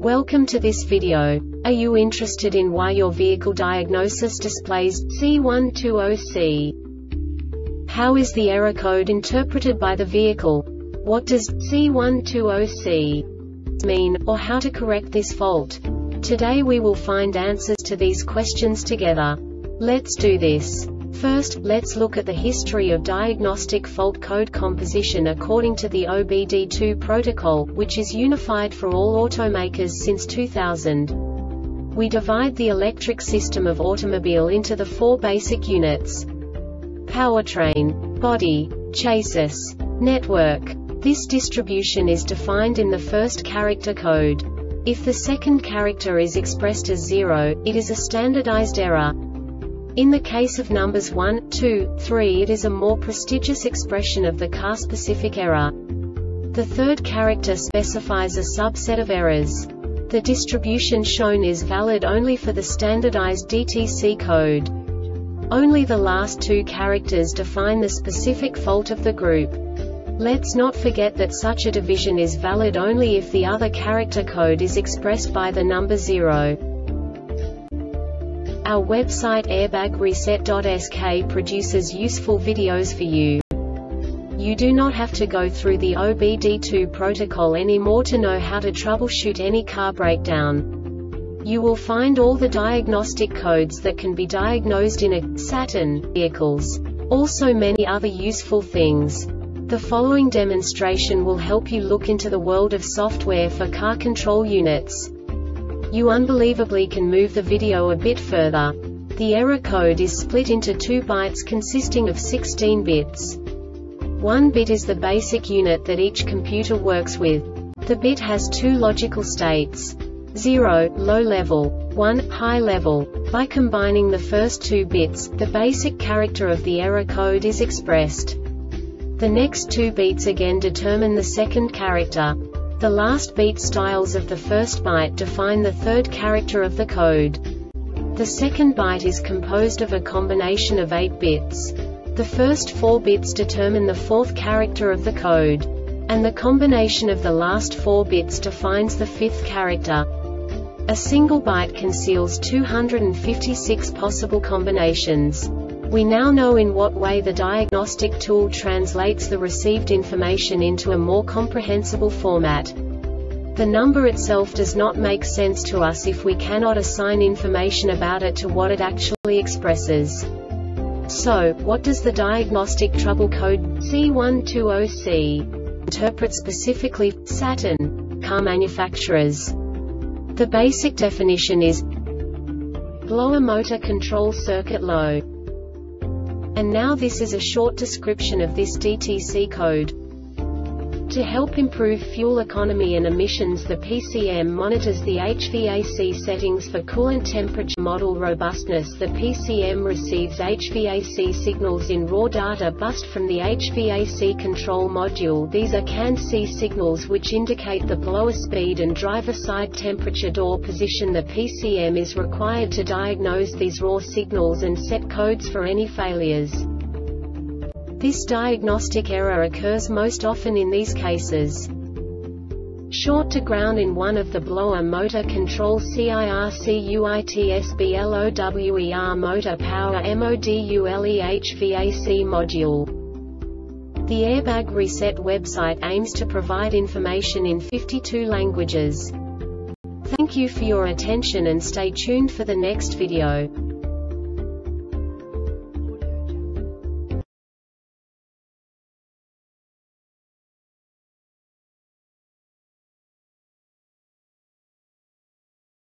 Welcome to this video. Are you interested in why your vehicle diagnosis displays C120C? How is the error code interpreted by the vehicle? What does C120C mean, or how to correct this fault? Today we will find answers to these questions together. Let's do this. First, let's look at the history of diagnostic fault code composition according to the OBD2 protocol, which is unified for all automakers since 2000. We divide the electric system of automobile into the four basic units: powertrain, body, chassis, network. This distribution is defined in the first character code. If the second character is expressed as 0, it is a standardized error. In the case of numbers 1, 2, 3, it is a more prestigious expression of the car-specific error. The third character specifies a subset of errors. The distribution shown is valid only for the standardized DTC code. Only the last two characters define the specific fault of the group. Let's not forget that such a division is valid only if the other character code is expressed by the number 0. Our website airbagreset.sk produces useful videos for you. You do not have to go through the OBD2 protocol anymore to know how to troubleshoot any car breakdown. You will find all the diagnostic codes that can be diagnosed in a Saturn vehicles. Also many other useful things. The following demonstration will help you look into the world of software for car control units. You unbelievably can move the video a bit further. The error code is split into 2 bytes consisting of 16 bits. 1 bit is the basic unit that each computer works with. The bit has 2 logical states: 0, low level, 1, high level. By combining the first 2 bits, the basic character of the error code is expressed. The next 2 beats again determine the second character. The last beat styles of the first byte define the third character of the code. The second byte is composed of a combination of 8 bits. The first 4 bits determine the fourth character of the code. And the combination of the last 4 bits defines the fifth character. A single byte conceals 256 possible combinations. We now know in what way the diagnostic tool translates the received information into a more comprehensible format. The number itself does not make sense to us if we cannot assign information about it to what it actually expresses. So, what does the diagnostic trouble code C120C interpret specifically for Saturn car manufacturers? The basic definition is blower motor control circuit low. And now this is a short description of this DTC code. To help improve fuel economy and emissions, the PCM monitors the HVAC settings for coolant temperature model robustness. The PCM receives HVAC signals in raw data bus from the HVAC control module. These are CAN-C signals which indicate the blower speed and driver side temperature door position. The PCM is required to diagnose these raw signals and set codes for any failures. This diagnostic error occurs most often in these cases: short to ground in one of the blower motor control CIRCUITSBLOWER motor power MODULE HVAC module. The Airbag Reset website aims to provide information in 52 languages. Thank you for your attention and stay tuned for the next video.